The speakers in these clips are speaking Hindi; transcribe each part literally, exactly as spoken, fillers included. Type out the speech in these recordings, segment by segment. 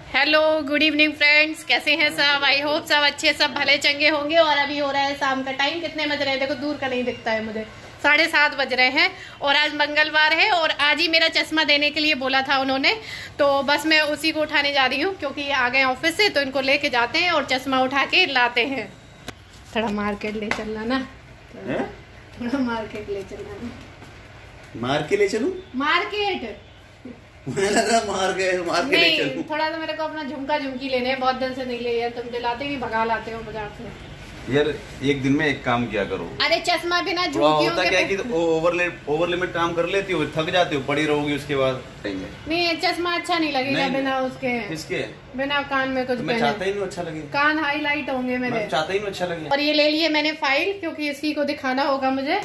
हेलो गुड इवनिंग फ्रेंड्स, कैसे हैं सब? आई होप सब अच्छे, सब भले चंगे होंगे। और अभी हो रहा है शाम का टाइम। कितने बज रहे हैं देखो, दूर का नहीं दिखता है मुझे, साढ़े सात बज रहे हैं। और आज मंगलवार है और आज ही मेरा चश्मा देने के लिए बोला था उन्होंने, तो बस मैं उसी को उठाने जा रही हूँ क्योंकि आ गए ऑफिस से, तो इनको लेके जाते हैं और चश्मा उठा के लाते हैं। थोड़ा मार्केट ले चलना ना, थोड़ा मार्केट ले चलना ना। मार्केट ले चलूं? मार्केट मुझे लग रहा मार गए मार्केट ले चलूं। थोड़ा तो मेरे को अपना झुमका झुमकी लेने हैं, बहुत दिन से नहीं लिए। तुम दिलाते भी भगा लाते हो बाजार से। यार एक दिन में एक काम किया करो। अरे चश्मा बिना झुमकियों होता क्या है कि ओवर ओवर लिमिट काम कर लेती हो, थक जाती हो, पड़ी रहोगी उसके बाद। नहीं, चश्मा अच्छा नहीं लगेगा बिना उसके। इसके बिना कान में कुछ मैं चाहता ही नहीं अच्छा लगे। कान हाईलाइट होंगे मेरे, मैं चाहता ही नहीं अच्छा लगे। और ये ले लिए मैंने फाइल क्योंकि इसी को दिखाना होगा मुझे।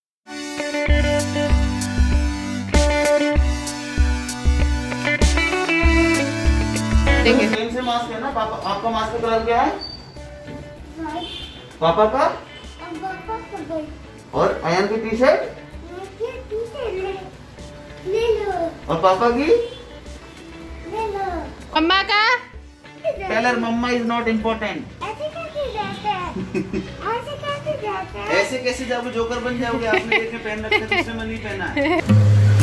सेम से मास्क है ना? पापा आपका मास्क का कलर क्या है? पापा का? और अयान की टी शर्ट? और पापा की? मम्मा का? टेलर मम्मा इज नॉट इम्पोर्टेंट। ऐसे कैसे जाओगे? जोकर बन जाओगे। आपने देखे पहन रखे थे, उसमें नहीं पहना है।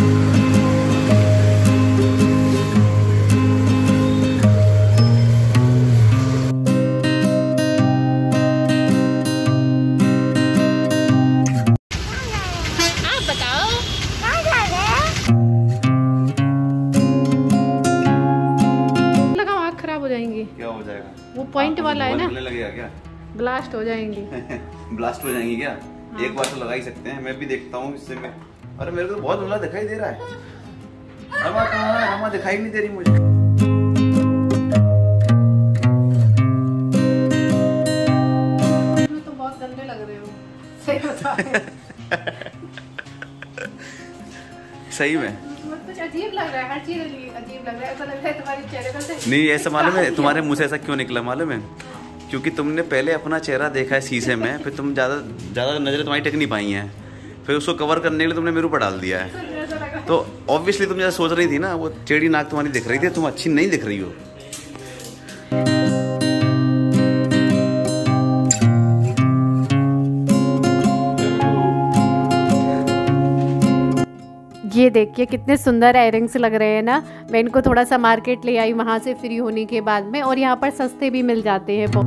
क्या हो जाएगा? वो पॉइंट वाला है ना, लगेगा क्या? ब्लास्ट हो जाएंगी। ब्लास्ट हो जाएंगी क्या? हाँ। एक बार तो लगा ही सकते हैं। मैं भी देखता हूँ इससे में। अरे मेरे को तो बहुत धुंधला दिखाई दे रहा है। रमा कहाँ है? रमा दिखाई नहीं दे रही मुझे। तो बहुत गंदे लग रहे हो, सही बता रहे। सही में कुछ अजीब लग रहा है, हर चीज अजीब लग रहा है। ऐसा लग रहा है तुम्हारे चेहरे पर से नहीं। ऐसा मालूम है तुम्हारे मुंह से ऐसा क्यों निकला मालूम है? क्योंकि तुमने पहले अपना चेहरा देखा है शीशे में, फिर तुम ज्यादा ज्यादा नजरें तुम्हारी टेक नहीं पाई हैं, फिर उसको कवर करने के लिए तुमने मेरे ऊपर डाल दिया है। तो ऑब्वियसली तुम जैसा सोच रही थी ना, वो टेढ़ी नाक तुम्हारी दिख रही थी, तुम अच्छी नहीं दिख रही हो। ये देखिए कितने सुंदर इयररिंग्स लग रहे हैं ना। मैं इनको थोड़ा सा मार्केट ले आई वहाँ से फ्री होने के बाद में, और यहाँ पर सस्ते भी मिल जाते हैं।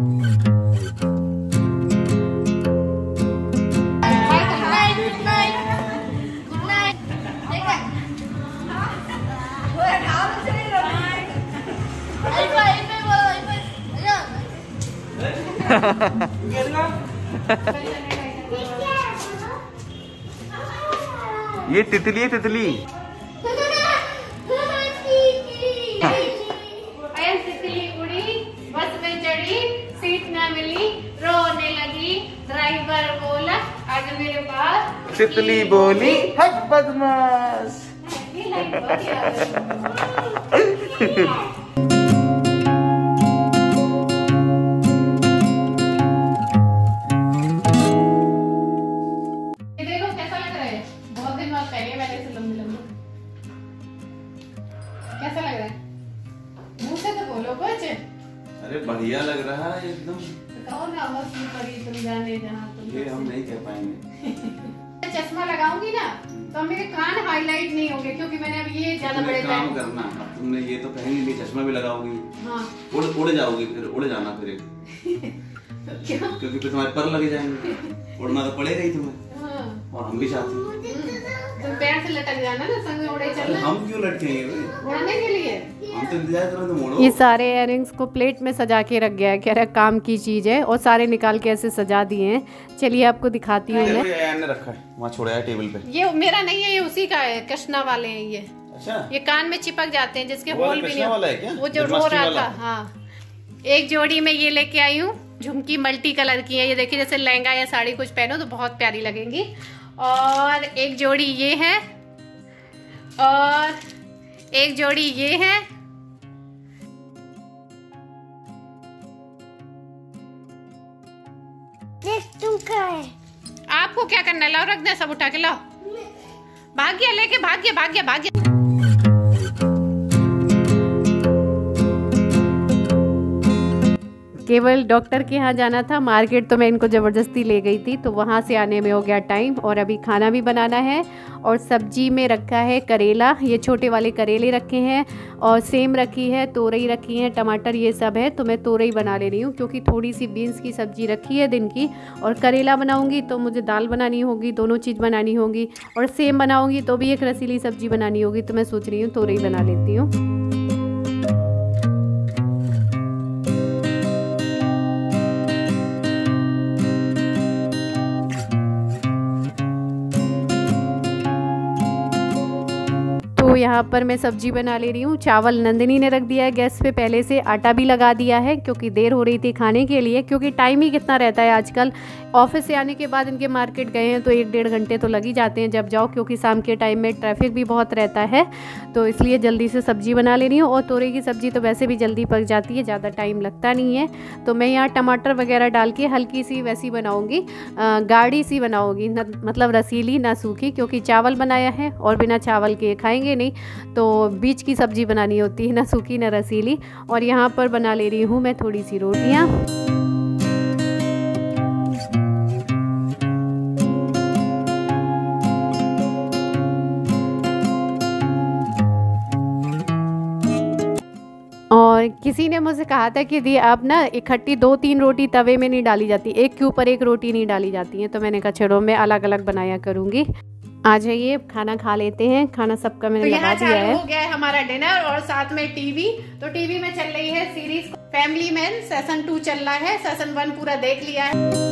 ये तितली है, तितली। तितली उड़ी, बस में चढ़ी, सीट न मिली, रोने लगी, ड्राइवर बोला आज मेरे पास। तितली बोली हट बदमाश। कैसा लग रहा है? मुंह से तो बोलो कुछ। अरे बढ़िया लग रहा है एकदम। तो कहो ना, बस पड़ी तुम जाने जहाँ तुम। ये हम नहीं कह पाएंगे। चश्मा लगाऊंगी ना तो मेरे कान हाईलाइट नहीं होंगे, क्योंकि मैंने अब ये ज्यादा बड़े काम करना। अब तुमने ये तो पहन ली, चश्मा भी लगाओगी। हाँ। उड़ उड़ जाओगी, फिर उड़ जाना फिर। क्यों? क्योंकि फिर तुम्हारे पर लगे जाएंगे, उड़ना तो पड़ेगा ही तुम्हें। हाँ। और हम भी चाहते हैं तुम पैर से लटक जाना ना, संग में उड़े चलना। हम क्यों लटकेंगे? उड़ने के लिए हम तो इंतजार कर रहे थे, मोड़ो। ये सारे इयररिंग्स को प्लेट में सजा के रख गया है, कह रहा काम की चीज है, और सारे निकाल के ऐसे सजा दिए हैं। चलिए आपको दिखाती हूँ मैं। ने रखा है वहाँ, छोड़ा है टेबल पे। ये मेरा नहीं है, ये उसी का है, कृष्णा वाले हैं ये। अच्छा। ये कान में चिपक जाते हैं, जिसके होल भी नहीं वाला है क्या? वो जो रो रहा था। हाँ, एक जोड़ी में ये लेके आई हूँ, झुमकी मल्टी कलर की है। ये देखिए, जैसे लहंगा या साड़ी कुछ पहनो तो बहुत प्यारी लगेंगी। और एक जोड़ी ये है, और एक जोड़ी ये है, तुम क्या है? आपको क्या करना है? लाओ, रख दे सब उठा के, लाओ। भाग गया, लेके भाग गया, भाग गया, भाग गया। केवल डॉक्टर के यहाँ जाना था, मार्केट तो मैं इनको ज़बरदस्ती ले गई थी, तो वहाँ से आने में हो गया टाइम। और अभी खाना भी बनाना है और सब्जी में रखा है करेला, ये छोटे वाले करेले रखे हैं और सेम रखी है, तोरई रखी है, टमाटर ये सब है। तो मैं तोरई बना ले रही हूँ क्योंकि थोड़ी सी बीन्स की सब्ज़ी रखी है दिन की, और करेला बनाऊँगी तो मुझे दाल बनानी होगी, दोनों चीज़ बनानी होगी, और सेम बनाऊँगी तो भी एक रसीली सब्ज़ी बनानी होगी। तो मैं सोच रही हूँ तोरई बना लेती हूँ। तो यहाँ पर मैं सब्जी बना ले रही हूँ। चावल नंदिनी ने रख दिया है गैस पे पहले से, आटा भी लगा दिया है क्योंकि देर हो रही थी खाने के लिए, क्योंकि टाइम ही कितना रहता है आजकल। ऑफिस से आने के बाद इनके मार्केट गए हैं तो एक डेढ़ घंटे तो लग ही जाते हैं जब जाओ, क्योंकि शाम के टाइम में ट्रैफिक भी बहुत रहता है। तो इसलिए जल्दी से सब्जी बना ले रही हूँ। और तोरई की सब्ज़ी तो वैसे भी जल्दी पक जाती है, ज़्यादा टाइम लगता नहीं है। तो मैं यहाँ टमाटर वगैरह डाल के हल्की सी वैसी बनाऊँगी, गाढ़ी सी बनाऊँगी, मतलब रसीली ना सूखी, क्योंकि चावल बनाया है और बिना चावल के खाएंगे नहीं, तो बीच की सब्ज़ी बनानी होती है, ना सूखी ना रसीली। और यहाँ पर बना ले रही हूँ मैं थोड़ी सी रोटियाँ। और किसी ने मुझे कहा था कि दी आप ना इकट्ठी दो तीन रोटी तवे में नहीं डाली जाती, एक के ऊपर एक रोटी नहीं डाली जाती है। तो मैंने कहा छोड़ो, मैं अलग अलग बनाया करूँगी। आ जाइए खाना खा लेते हैं। खाना सबका मैंने तो लगा दिया है। हो गया है हमारा डिनर और साथ में टीवी। तो टीवी में चल रही है series family man, season two चल रहा है, सीजन वन पूरा देख लिया है।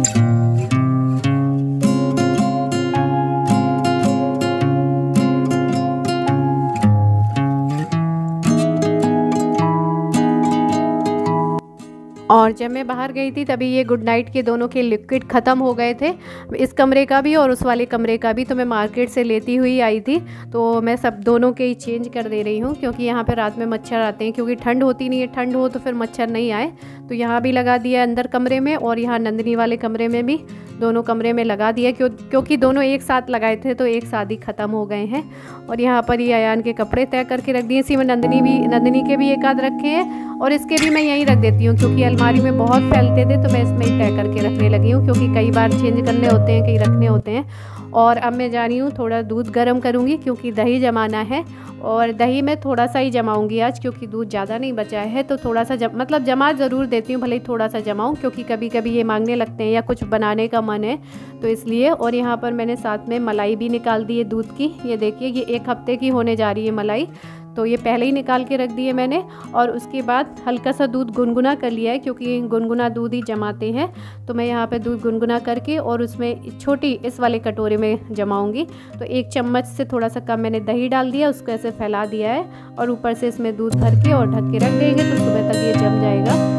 और जब मैं बाहर गई थी तभी ये गुड नाइट के दोनों के लिक्विड ख़त्म हो गए थे, इस कमरे का भी और उस वाले कमरे का भी। तो मैं मार्केट से लेती हुई आई थी, तो मैं सब दोनों के ही चेंज कर दे रही हूँ, क्योंकि यहाँ पे रात में मच्छर आते हैं, क्योंकि ठंड होती नहीं है, ठंड हो तो फिर मच्छर नहीं आए। तो यहाँ भी लगा दिया अंदर कमरे में, और यहाँ नंदिनी वाले कमरे में भी, दोनों कमरे में लगा दिया, क्यों क्योंकि दोनों एक साथ लगाए थे तो एक साथ ही ख़त्म हो गए हैं। और यहाँ पर ये अयान के कपड़े तय करके रख दिए। इसी में नंदिनी भी नंदिनी के भी एक आध रखे हैं, और इसके भी मैं यहीं रख देती हूँ, क्योंकि अलमारी में बहुत फैलते थे तो मैं इसमें ही तय करके रखने लगी हूँ, क्योंकि कई बार चेंज करने होते हैं, कहीं रखने होते हैं। और अब मैं जा रही हूँ थोड़ा दूध गर्म करूँगी, क्योंकि दही जमाना है, और दही मैं थोड़ा सा ही जमाऊँगी आज, क्योंकि दूध ज़्यादा नहीं बचा है। तो थोड़ा सा जम, मतलब जमा ज़रूर देती हूँ, भले ही थोड़ा सा जमाऊँ, क्योंकि कभी कभी ये मांगने लगते हैं या कुछ बनाने का मन है तो इसलिए। और यहाँ पर मैंने साथ में मलाई भी निकाल दी है दूध की, ये देखिए ये एक हफ्ते की होने जा रही है मलाई, तो ये पहले ही निकाल के रख दिए मैंने। और उसके बाद हल्का सा दूध गुनगुना कर लिया है, क्योंकि गुनगुना दूध ही जमाते हैं। तो मैं यहाँ पे दूध गुनगुना करके और उसमें छोटी इस वाले कटोरे में जमाऊंगी। तो एक चम्मच से थोड़ा सा कम मैंने दही डाल दिया, उसको ऐसे फैला दिया है, और ऊपर से इसमें दूध भर के और ढक के रख देंगे, तो सुबह तक ये जम जाएगा।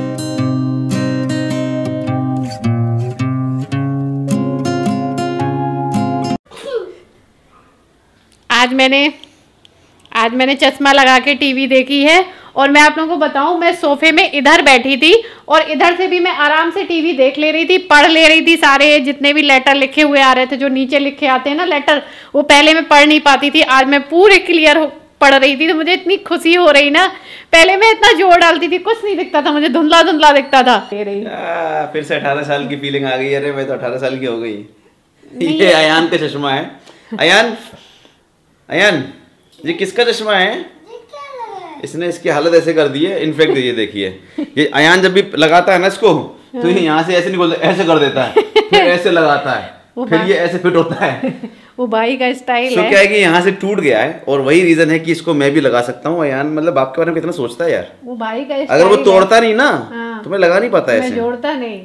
आज मैंने आज मैंने चश्मा लगा के टीवी देखी है, और मैं आप लोगों को बताऊं, मैं सोफे में इधर बैठी थी और इधर से भी मैं आराम से टीवी देख ले रही थी, पढ़ ले रही थी। सारे जितने भी लेटर लिखे हुए आ रहे थे, जो नीचे लिखे आते हैं ना लेटर, वो पहले मैं पढ़ नहीं पाती थी, आज मैं पूरे क्लियर पढ़ रही थी। तो मुझे इतनी खुशी हो रही ना, पहले मैं इतना जोर डालती थी कुछ नहीं दिखता था, मुझे धुंधला धुंधला दिखता था। आ, फिर से अठारह साल की फीलिंग आ गई। अरे मैं तो अठारह साल की हो गई। ये अयान का चश्मा है। अयान अयान ये किसका चश्मा है? इसने इसकी हालत ऐसे कर दी है। इनफेक्ट ये देखिए, ये अयान जब भी लगाता है ना इसको, तो ये यहाँ से ऐसे निकल ऐसे कर देता है, फिर ऐसे लगाता है, फिर ये ऐसे फिट होता है। वो भाई का स्टाइल है। क्या है कि यहाँ से टूट गया है, और वही रीजन है कि इसको मैं भी लगा सकता हूँ। अयान मतलब आपके बारे में कितना सोचता है यार। वो भाई का अगर वो तोड़ता नहीं ना, तो मैं लगा नहीं पाता ऐसे, जोड़ता नहीं।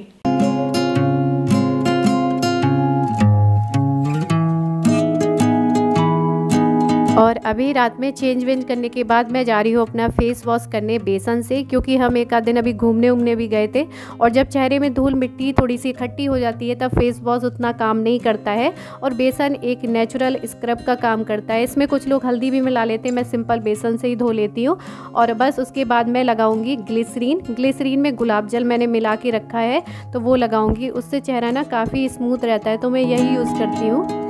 और अभी रात में चेंज वेंज करने के बाद मैं जा रही हूँ अपना फेस वॉश करने बेसन से, क्योंकि हम एक आध दिन अभी घूमने उमने भी गए थे, और जब चेहरे में धूल मिट्टी थोड़ी सी इकट्ठी हो जाती है तब फेस वॉश उतना काम नहीं करता है, और बेसन एक नेचुरल स्क्रब का काम करता है। इसमें कुछ लोग हल्दी भी मिला लेते हैं, मैं सिंपल बेसन से ही धो लेती हूँ। और बस उसके बाद मैं लगाऊंगी ग्लिसरीन। ग्लिसरीन में गुलाब जल मैंने मिला के रखा है, तो वो लगाऊंगी, उससे चेहरा ना काफ़ी स्मूथ रहता है, तो मैं यही यूज़ करती हूँ।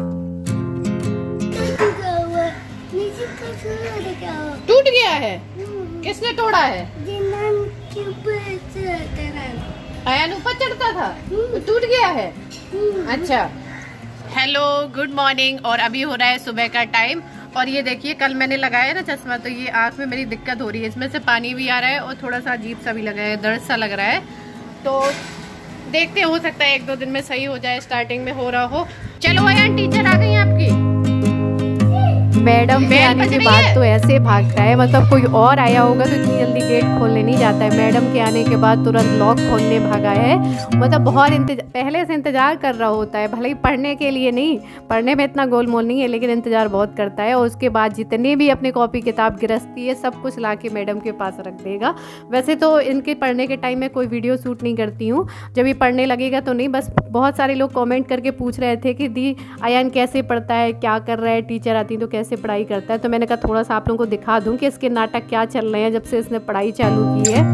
टूट गया है। किसने तोड़ा है? जिन्होंने के ऊपर चढ़ता आयान ऊपर चढ़ता था तो टूट गया है। अच्छा, हेलो गुड मॉर्निंग। और अभी हो रहा है सुबह का टाइम और ये देखिए कल मैंने लगाया ना चश्मा तो ये आँख में मेरी दिक्कत हो रही है, इसमें से पानी भी आ रहा है और थोड़ा सा अजीब सा भी लग रहा है, दर्द सा लग रहा है। तो देखते हो सकता है एक दो दिन में सही हो जाए, स्टार्टिंग में हो रहा हो। चलो आयान टीचर आ गई आपकी। मैडम के आने के बाद तो ऐसे भागता है, मतलब कोई और आया होगा तो इतनी जल्दी गेट खोलने नहीं जाता है। मैडम के आने के बाद तुरंत लॉक खोलने भागा है, मतलब बहुत इंतजार, पहले से इंतजार कर रहा होता है, भले ही पढ़ने के लिए नहीं, पढ़ने में इतना गोलमोल नहीं है लेकिन इंतजार बहुत करता है। और उसके बाद जितने भी अपने कॉपी किताब गिरस्ती है सब कुछ ला के मैडम के पास रख देगा। वैसे तो इनके पढ़ने के टाइम में कोई वीडियो शूट नहीं करती हूँ, जब ये पढ़ने लगेगा तो नहीं। बस बहुत सारे लोग कॉमेंट करके पूछ रहे थे कि दी आयान कैसे पढ़ता है, क्या कर रहा है, टीचर आती तो कैसे पढ़ाई करता है। तो मैंने कहा थोड़ा सा आप लोगों को दिखा दूं कि इसके नाटक क्या चल रहे हैं जब से इसने पढ़ाई चालू की है।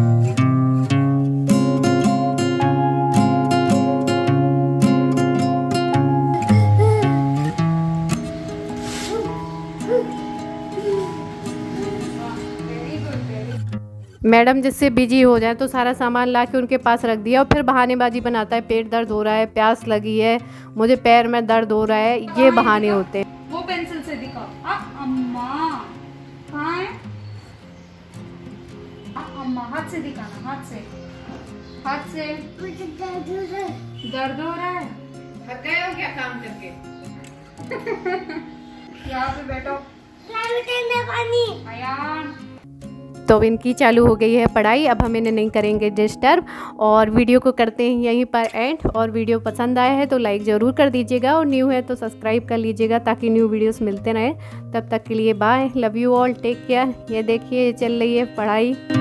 मैडम जिससे बिजी हो जाए तो सारा सामान ला के उनके पास रख दिया और फिर बहानेबाजी बनाता है, पेट दर्द हो रहा है, प्यास लगी है, मुझे पैर में दर्द हो रहा है, ये बहाने होते हैं। वो पेंसिल से दिखाओ। अम्मा कहाँ है? अम्मा हाथ से दिखाना, हाथ से, हाथ से। मुझे दर्द हो रहा है। दर्द हो रहा है? थक गए हो क्या काम करके? यहाँ पे बैठो। पानी आयान तो इनकी चालू हो गई है पढ़ाई, अब हम इन्हें नहीं करेंगे डिस्टर्ब और वीडियो को करते हैं यहीं पर एंड। और वीडियो पसंद आया है तो लाइक ज़रूर कर दीजिएगा और न्यू है तो सब्सक्राइब कर लीजिएगा ताकि न्यू वीडियोस मिलते रहें। तब तक के लिए bye, love you all, take care. ये देखिए चल रही है पढ़ाई।